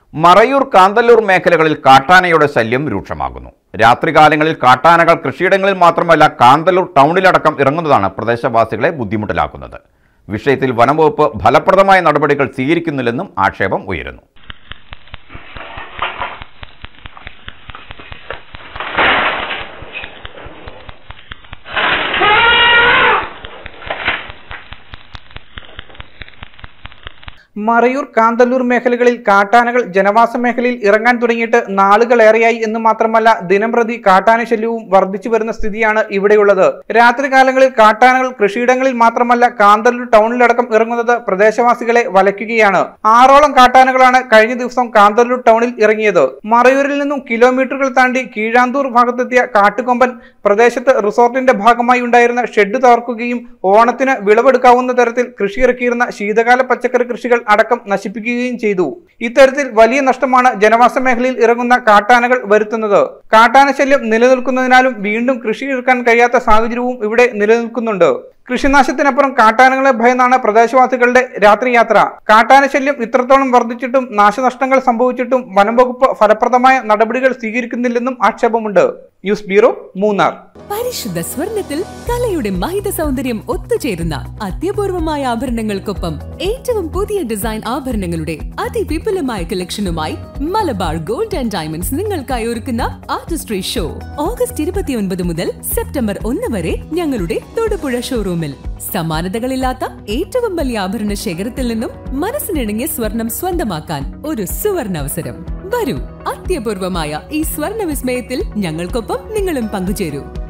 മറയൂർ കാന്തല്ലൂർ മേഖലകളിൽ കാട്ടാനയുടെ ശല്യം രൂക്ഷമാകുന്നു. രാത്രികാലങ്ങളിൽ കാട്ടാനകൾ കൃഷിയിടങ്ങളിൽ മാത്രമല്ല കാന്തല്ലൂർ ടൗണിലടക്കം ഇറങ്ങുന്നതാണ് പ്രദേശവാസികളെ ബുദ്ധിമുട്ടിലാക്കുന്നത്. വിഷയത്തിൽ വനംവകുപ്പ് ഫലപ്രദമായ നടപടികൾ സ്വീകരിക്കുന്നില്ലെന്നും ആക്ഷേപം ഉയരുന്നു. മറയൂർ കാന്തല്ലൂർ മേഖലകളിൽ കാട്ടാനകൾ ജനവാസ മേഖലയിൽ ഇറങ്ങാൻ തുടങ്ങിയിട്ട് നാളുകളേറെയായി എന്ന് മാത്രമല്ല ദിനംപ്രതി കാട്ടാന ശല്യവും വർദ്ധിച്ചു വരുന്ന സ്ഥിതിയാണ് ഇവിടെയുള്ളത്. രാത്രികാലങ്ങളിൽ കാട്ടാനകൾ കൃഷിയിടങ്ങളിൽ മാത്രമല്ല കാന്തല്ലൂർ ടൗണിലടക്കം ഇറങ്ങുന്നത് പ്രദേശവാസികളെ വലയ്ക്കുകയാണ്. 6ഓളം കാട്ടാനകളാണ് കഴിഞ്ഞ ദിവസം കാന്തല്ലൂർ ടൗണിൽ ഇറങ്ങിയത്. മറയൂരിൽ നിന്നും കിലോമീറ്ററുകൾ താണ്ടി കീഴാന്തൂർ ഭാഗത്തെത്തിയ കാട്ടുകൊമ്പൻ പ്രദേശത്ത് റിസോർട്ടിന്റെ ഭാഗമായി ഉണ്ടായിരുന്ന ഷെഡ് തകർക്കുകയും ഓണത്തിന് വിളവെടുക്കാവുന്ന തരത്തിൽ കൃഷിയിറക്കിയിരുന്ന ശീതകാല പച്ചക്കറി കൃഷികൾ അടക്കം നശിപ്പിക്കുകയും ചെയ്തു. ഇത്തരത്തിൽ വലിയ നഷ്ടമാണ് ജനവാസ മേഖലയിൽ ഇറങ്ങുന്ന കാട്ടാനകൾ വരുത്തുന്നത്. കാട്ടാന ശല്യം നിലനിൽക്കുന്നതിനാലും വീണ്ടും കൃഷി ഇറക്കാൻ കഴിയാത്ത സാഹചര്യവും ഇവിടെ നിലനിൽക്കുന്നുണ്ട്. കൃഷിനാശത്തിനപ്പുറം കാട്ടാനകളെ ഭയന്നാണ് പ്രദേശവാസികളുടെ രാത്രിയാത്ര. കാട്ടാന ശല്യം ഇത്രത്തോളം വർദ്ധിച്ചിട്ടും നാശനഷ്ടങ്ങൾ സംഭവിച്ചിട്ടും വനംവകുപ്പ് ഫലപ്രദമായ നടപടികൾ സ്വീകരിക്കുന്നില്ലെന്നും ആക്ഷേപമുണ്ട്. News bureau, Munnar. പരിശുദ്ധ സ്വർണ്ണത്തിൽ കലയുടെ മഹിത സൗന്ദര്യം ഒത്തുചേരുന്ന അത്യപൂർവമായ ആഭരണങ്ങൾക്കൊപ്പം ഏറ്റവും പുതിയ ഡിസൈൻ ആഭരണങ്ങളുടെ അതിവിപുലമായ കളക്ഷനുമായി മലബാർ ഗോൾഡ് ആൻഡ് ഡയമണ്ട്സ് നിങ്ങൾക്കായി ഒരുക്കുന്ന ആർട്ടിസ്ട്രി ഷോ ഓഗസ്റ്റ് 29 മുതൽ സെപ്റ്റംബർ 1 വരെ ഞങ്ങളുടെ തൊടുപുഴ ഷോറൂമിൽ. സമാനതകളില്ലാത്ത ഏറ്റവും വലിയ ആഭരണ ശേഖരത്തിൽ നിന്നും മനസ്സിനിണങ്ങിയ സ്വർണം സ്വന്തമാക്കാൻ ഒരു സുവർണ അവസരം. വരൂ, അത്യപൂർവമായ ഈ സ്വർണ്ണ വിസ്മയത്തിൽ ഞങ്ങൾക്കൊപ്പം നിങ്ങളും പങ്കുചേരൂ.